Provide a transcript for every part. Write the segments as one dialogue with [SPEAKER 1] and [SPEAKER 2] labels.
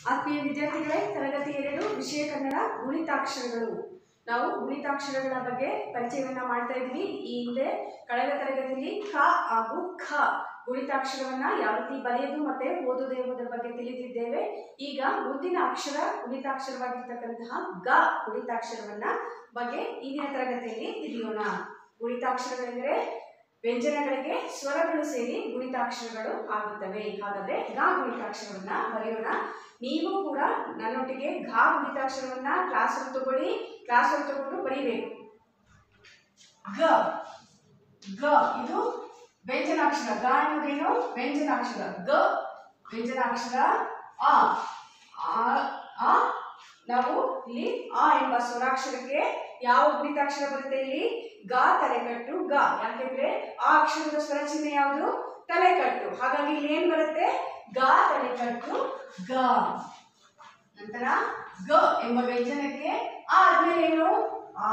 [SPEAKER 1] ಆತ್ಮೀಯ ವಿದ್ಯಾರ್ಥಿಗಳೇ, ತರಗತಿ 2 ವಿಷಯ ಕನ್ನಡ ಗುಣಿತಾಕ್ಷರಗಳು. ನಾವು ಗುಣಿತಾಕ್ಷರಗಳ ಬಗ್ಗೆ ಪರಿಚಯವನ್ನ ಮಾಡ್ತಾ ಇದ್ವಿ. ಈ ಹಿಂದೆ ಕಳೆದ ತರಗತಿಯಲ್ಲಿ ಕ ಹಾಗೂ ಖ ಗುಣಿತಾಕ್ಷರವನ್ನ ಯಾವ ರೀತಿ ಬರೆಯೋದು ಮತ್ತೆ ಓದೋದು ಎಂಬುದರ ಬಗ್ಗೆ ತಿಳಿದಿದ್ದೇವೆ. ಈಗ ಮುಂದಿನ ಅಕ್ಷರ ಗುಣಿತಾಕ್ಷರವಾಗಿರ್ತಕ್ಕಂತಹ ಗ ಗುಣಿತಾಕ್ಷರವನ್ನ ಬಗ್ಗೆ ಇಂದಿನ ತರಗತಿಯಲ್ಲಿ ತಿಳಿಯೋಣ. ಗುಣಿತಾಕ್ಷರಗಳೆಂದರೆ ವ್ಯಂಜನಗಳಿಗೆ ಸ್ವರಗಳು ಸೇರಿ ಗುಣಿತಾಕ್ಷರಗಳು ಆಗುತ್ತವೆ. ಹಾಗಾದ್ರೆ ಗ ಗುಣಿತಾಕ್ಷರವನ್ನ ಬರೆಯೋಣ. ನೀವು ಕೂಡ ನನ್ನೊಟ್ಟಿಗೆ ಘ ಗುಣಿತಾಕ್ಷರವನ್ನ ಕ್ಲಾಸ್ ತಗೊಳ್ಳಿ. ಕ್ಲಾಸ್ ತಗೊಂಡು ಬರೀಬೇಕು. ಗ ಗ ಇದು ವ್ಯಂಜನಾಕ್ಷರ. ಗ ಅನ್ನೋದೇನು? ವ್ಯಂಜನಾಕ್ಷರ. ಗ ವ್ಯಂಜನಾಕ್ಷರ. ಆ ಆ ನಾವು ಇಲ್ಲಿ ಆ ಎಂಬ ಸ್ವರಾಕ್ಷರಕ್ಕೆ ಯಾವ ಗುಣಿತಾಕ್ಷರ ಬರುತ್ತೆ? ಇಲ್ಲಿ ಗ ತಲೆಕಟ್ಟು ಗ. ಯಾಕೆಂದ್ರೆ ಆ ಅಕ್ಷರದ ಸ್ವರ ಚಿಹ್ನೆ ಯಾವುದು? ತಲೆಕಟ್ಟು. ಹಾಗಾಗಿ ಇಲ್ಲಿ ಏನ್ ಬರುತ್ತೆ? ಗ ತಲೆಕಟ್ಟು ಗ. ನಂತರ ಗ ಎಂಬ ವ್ಯಂಜನಕ್ಕೆ ಆ ಆದ್ಮೇಲೆ ಏನು? ಆ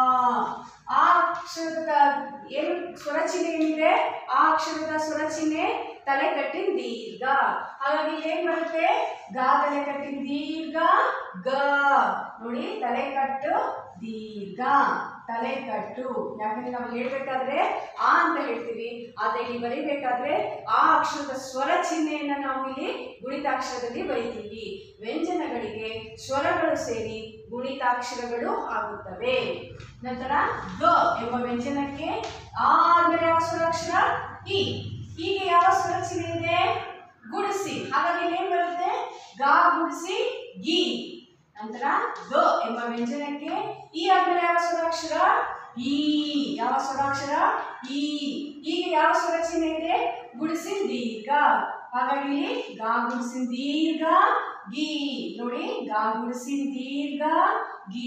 [SPEAKER 1] ಅಕ್ಷರದ ಏನು ಸ್ವರ ಚಿಹ್ನೆ ಏನಿದೆ? ಆ ಅಕ್ಷರದ ಸ್ವರ ಚಿಹ್ನೆ ತಲೆಕಟ್ಟಿನ ದೀರ್ಘ. ಹಾಗಾಗಿ ಏನ್ ಬರುತ್ತೆ? ಗ ತಲೆಕಟ್ಟಿನ ದೀರ್ಘ ಗ. ನೋಡಿ, ತಲೆಕಟ್ಟು ದೀರ್ಘ, ತಲೆಕಟ್ಟು. ಯಾಕಂದ್ರೆ ನಾವು ಹೇಳ್ಬೇಕಾದ್ರೆ ಆ ಅಂತ ಹೇಳ್ತೀವಿ, ಆದ್ರೆ ಇಲ್ಲಿ ಬರೀಬೇಕಾದ್ರೆ ಆ ಅಕ್ಷರದ ಸ್ವರ ಚಿಹ್ನೆಯನ್ನ ನಾವು ಇಲ್ಲಿ ಗುಣಿತಾಕ್ಷರದಲ್ಲಿ ಬರೀತೀವಿ. ವ್ಯಂಜನಗಳಿಗೆ ಸ್ವರಗಳು ಸೇರಿ ಗುಣಿತಾಕ್ಷರಗಳು ಆಗುತ್ತವೆ. ನಂತರ ಗ ಎಂಬ ವ್ಯಂಜನಕ್ಕೆ ಆ ಆದ್ಮೇಲೆ ಯಾವ ಸ್ವರಾಕ್ಷರ? ಇ. ಹೀಗೆ ಯಾವ ಸ್ವರ ಚಿಹ್ನೆ ಇದೆ? ಗುಣಿಸಿ. ಹಾಗಾಗಿ ಏನ್ ಬರುತ್ತೆ? ಗ ಗುಣಿಸಿ ಗಿ. ನಂತರ ಗ ಎಂಬ ವ್ಯಂಜನಕ್ಕೆ ಈ ಆದ್ಮೇಲೆ ಯಾವ ಸ್ವರಾಕ್ಷರ? ಈ. ಯಾವ ಸ್ವರಾಕ್ಷರ? ಈ. ಹೀಗೆ ಯಾವ ಸ್ವರ ಚಿಹ್ನೆ ಇದೆ? ಗುಣಿಸಿ ದೀರ್ಘ. ಹಾಗಾಗಿ ಇಲ್ಲಿ ಗ ಗುಣಿಸಿ ದೀರ್ಘ ಗಿ. ನೋಡಿ, ಗ ಗುಣಿಸಿ ದೀರ್ಘ ಗಿ.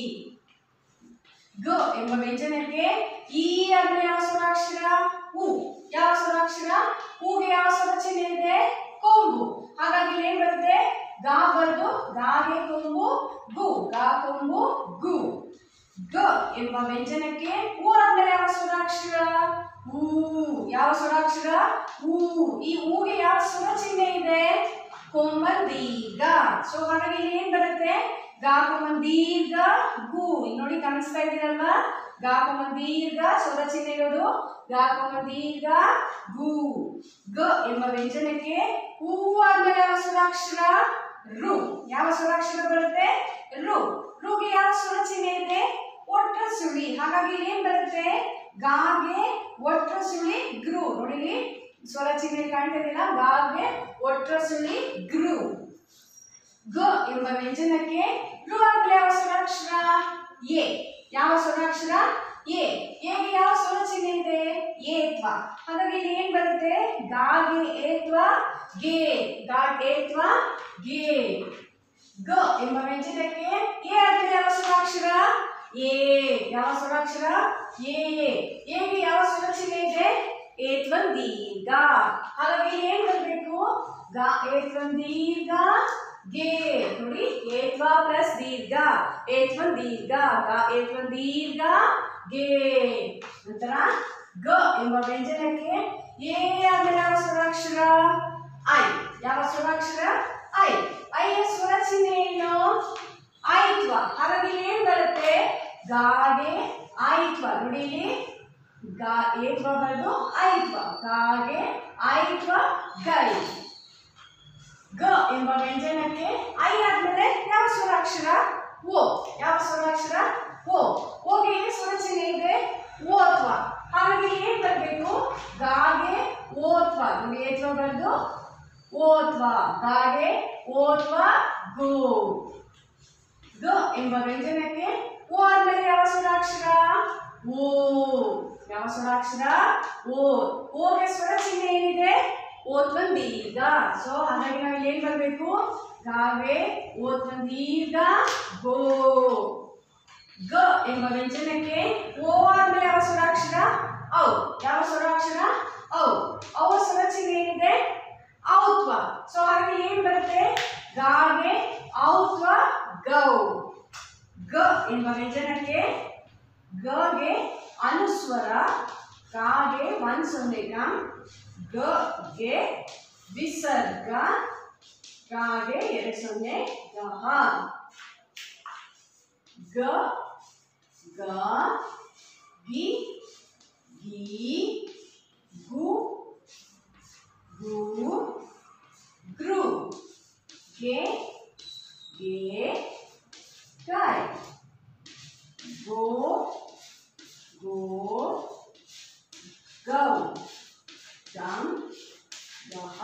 [SPEAKER 1] ಗ ಎಂಬ ವ್ಯಂಜನಕ್ಕೆ ಈ ಆದ್ಮೇಲೆ ಯಾವ ಸ್ವರಾಕ್ಷರ? ಉ. ಯಾವ ಸ್ವರಾಕ್ಷರ? ಹೂಗೆ ಯಾವ ಸ್ವರ ಚಿಹ್ನೆ ಇದೆ? ಕೊಂಬು. ಹಾಗಾಗಿ ಏನ್ ಬರುತ್ತೆ? ಗ ಬರೆದು ಗಾಗೆ ಕೊಂಬು ಗು. ಗ ಕೊಂಬು ಗು. ಗ ಎಂಬ ವ್ಯಂಜನಕ್ಕೆ ಹೂ ಆದ್ಮೇಲೆ ಯಾವ ಸ್ವರಾಕ್ಷರ? ಹೂ. ಯಾವ ಸ್ವರಾಕ್ಷರ? ಹೂ. ಈ ಹೂಗೆ ಯಾವ ಸ್ವರ ಚಿಹ್ನೆ ಇದೆ? ಕೊಂಬನ್ ದೀರ್ಘ. ಸೊ ಹಾಗಾಗಿ ಏನ್ ಬರುತ್ತೆ? ಗ ಕೊಂಬನ್ ದೀರ್ಘ ಗು. ನೋಡಿ, ಕಾಣಿಸ್ತಾ ಇದ್ದೀರಲ್ವಾ? ಗ ಕೊಂಬನ್ ದೀರ್ಘ ಸ್ವರ ಚಿಹ್ನೆ ಇರೋದು ಗ ಕೊಂಬನ್ ದೀರ್ಘ ಗು. ಗ ಎಂಬ ವ್ಯಂಜನಕ್ಕೆ ಹೂ ಆದ್ಮೇಲೆ ಯಾವ ಸ್ವರಾಕ್ಷರ? ರು. ಯಾವ ಸ್ವರಾಕ್ಷರ ಬರುತ್ತೆ? ರು. ರುಗೆ ಯಾವ ಸ್ವರ ಚಿಹ್ನೆ ಇದೆ? ಒಟ್ರ ಸುಳಿ. ಹಾಗಾಗಿ ಏನ್ ಬರುತ್ತೆ? ಗಾಗೆ ಒಟ್ರ ಸುಳಿ ಗ್ರು. ನೋಡಿ, ಸ್ವರ ಚಿಹ್ನೆ ಕಾಣ್ತಾ ಇದೆಯಲ್ಲ? ಗಾಗೆ ಒಟ್ರ ಸುಳಿ ಗ್ರು. ಗ ಎಂಬ ವ್ಯಂಜನಕ್ಕೆ ರು ಆದ್ಮೇಲೆ ಯಾವ ಸ್ವರಾಕ್ಷರ? ಎ. ಯಾವ ಸ್ವರಾಕ್ಷರ? ಎ. ಎಗೆ ಯಾವ ಸ್ವರ ಚಿಹ್ನೆ ಇದೆ? ಏತ್ವ. ಹಾಗಾಗಿ ಇಲ್ಲಿ ಏನ್ ಬರುತ್ತೆ? ಗಾಗೆ ಏತ್ವ ಗೆ. ಗಾ ಏತ್ವ ಗೆ. ಗ ಎಂಬ ವ್ಯಂಜನಕ್ಕೆ ಎ ಆದ್ಮೇಲೆ ಯಾವ ಸ್ವರಾಕ್ಷರ? ಎ. ಯಾವ ಸ್ವರಾಕ್ಷರ? ಎ. ಎಗೆ ಯಾವ ಸ್ವರ ಚಿಹ್ನೆ ಇದೆ? ಏತ್ವನ್ ದೀರ್ಘ. ಹಾಗಾಗಿ ಏನ್ ಬರಬೇಕು? ಗ ಏತ್ವನ್ ದೀರ್ಘ ಗೆ. ನೋಡಿ, ಏತ್ವ ಪ್ಲಸ್ ದೀರ್ಘ, ಏತ್ವನ್ ದೀರ್ಘ, ಗ ಏತ್ವನ್ ದೀರ್ಘ ಗೆ. ನಂತರ ಗ ಎಂಬ ವ್ಯಂಜನಕ್ಕೆ ಎ ಆದ್ಮೇಲೆ ಯಾವ ಸ್ವರಾಕ್ಷರ? ಐ. ಯಾವ ಸ್ವರಾಕ್ಷರ? ಐ. ಐಯ ಸ್ವರ ಚಿಹ್ನೆ ಏನು? ಆಯ್ತ್ವ. ಹಾಗಾಗಿ ಏನ್ ಬರುತ್ತೆ? ಗಾಗೆ ಆಯ್ತ್ವ. ನೋಡಿ, ಇಲ್ಲಿ ಗ ಏತ್ವ ಬರೆದು ಆಯ್ತ್ವ. ಗಾಗೆ ಆಯ್ತ್ವ ಗೈ. ಗ ಎಂಬ ವ್ಯಂಜನಕ್ಕೆ ಐ ಆದ್ಮೇಲೆ ಯಾವ ಸ್ವರಾಕ್ಷರ? ಓ. ಯಾವ ಸ್ವರಾಕ್ಷರ? ಓ. ಓಗೆ ಏನು ಸ್ವರ ಚಿಹ್ನೆ ಇದೆ? ಓತ್ವ. ಹಾಗಾಗಿ ಏನ್ ಬರಬೇಕು? ಗಾಗೆ ಓತ್ವ. ನೋಡಿ, ಏತ್ವ ಬರೆದು ಓತ್ವ. ಗಾಗೆ ಓತ್ವ ಗೋ. ಗ ಎಂಬ ವ್ಯಂಜನಕ್ಕೆ ಓ ಆದ್ಮೇಲೆ ಯಾವ ಸ್ವರಾಕ್ಷರ? ಓ. ಯಾವ ಸ್ವರಾಕ್ಷರ? ಓ. ಓಗೆ ಸ್ವರ ಚಿಹ್ನೆ ಏನಿದೆ? ಓತ್ವನ್ ದೀರ್ಘ. ಸೊ ಹಾಗಾಗಿ ನಾವು ಇಲ್ಲಿ ಏನ್ ಬರಬೇಕು? ಗಾಗೆ ಓತ್ವನ್ ದೀರ್ಘ ಗೋ. ಗ ಎಂಬ ವ್ಯಂಜನಕ್ಕೆ ಓ ಆದ್ಮೇಲೆ ಯಾವ ಸ್ವರಾಕ್ಷರ? ಔ. ಯಾವ ಸ್ವರಾಕ್ಷರ? ಔ. ಔ ಸ್ವರ ಚಿಹ್ನೆ ಏನಿದೆ? ಔತ್ವ. ಸೊ ಹಾಗಾಗಿ ಏನ್ ಬರುತ್ತೆ? ಗಾಗೆ ಔತ್ವ ಗೌ. ಗ ಎಂಬ ವ್ಯಂಜನಕ್ಕೆ ಗೆ ಅನುಸ್ವರ, ಗಾಗೆ 1 ಸೊನ್ನೆ ಗ, ಗೆ ವಿಸರ್ಗ, ಗಾಗೆ 2 ಸೊನ್ನೆ ಗಹ. ಗ ಗ ಗಿ ಗಿ ಗು ಗು ಗೃ ಗೆ ಗೆ ಗೈ ಗೋ ಗೋ ಗೌ ಗಂ ಗಹ.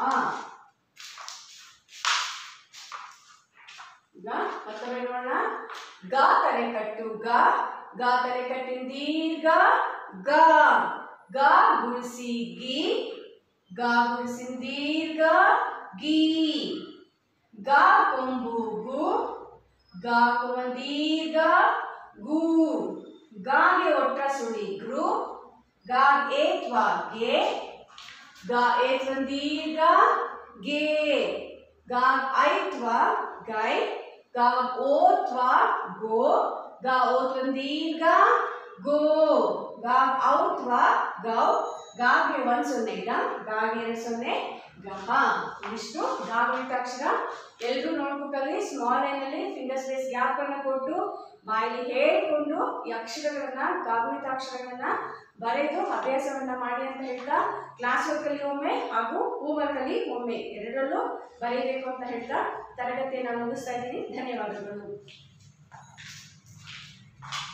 [SPEAKER 1] ಈಗ ಮತ್ತೊಮ್ಮೆ ನೋಡೋಣ. ಗ ತಲೆ ಕಟ್ಟು ಗ ಗ ತಲೆ ಕಟ್ಟಿನ ದೀರ್ಘ ಗ ಗ ಗುಣಿಸಿ ಗಿ ಗ ಗುಣಿಸಿನ ದೀರ್ಘ ಗಿ ಗ ಕೊಂಬು ಗು ಗ ಕೊಂಬ ದೀರ್ಘ ಗು ಗಾಗೆ ಒಟ್ಟ ಸುಳಿ ಗೃ ಗ ಏತ್ವ ಗೆ ಗ ಏತ್ವ ದೀರ್ಘ ಗೆ ಗ ಐತ್ವ ಗೈ ಗ ಓತ್ವ ಗೋ ಗ ಓತ್ವ ದೀರ್ಘ ಗೋ ಗ ಔತ್ವ ಗೌ ಗಾಗೆ 1 ಸೊನ್ನೆ ಗ ಗಾಗೆ 2 ಸೊನ್ನೆ ಗಹ. ಇಷ್ಟು ಗಾಗುಣಿತ ಅಕ್ಷರ. ಎಲ್ಲರೂ ನೋಟ್ಬುಕ್ಕಲ್ಲಿ ಸ್ಮಾಲ್ ಲೈನಲ್ಲಿ ಫಿಂಗರ್ ಸ್ಪೇಸ್ ಗ್ಯಾಪ್ ಅನ್ನು ಕೊಟ್ಟು ಬಾಯಲ್ಲಿ ಹೇಳಿಕೊಂಡು ಈ ಅಕ್ಷರಗಳನ್ನ ಗಾಗುಣಿತ ಅಕ್ಷರಗಳನ್ನ ಬರೆದು ಅಭ್ಯಾಸವನ್ನ ಮಾಡಿ ಅಂತ ಹೇಳ್ತಾ ಕ್ಲಾಸ್ ವರ್ಕ್ ಅಲ್ಲಿ ಒಮ್ಮೆ ಹಾಗೂ ಹೋಮ್ವರ್ಕ್ ಅಲ್ಲಿ ಒಮ್ಮೆ ಎರಡರಲ್ಲೂ ಬರೀಬೇಕು ಅಂತ ಹೇಳ್ತಾ ತರಗತಿಯನ್ನು ಮುಗಿಸ್ತಾ ಇದ್ದೀನಿ. ಧನ್ಯವಾದಗಳು.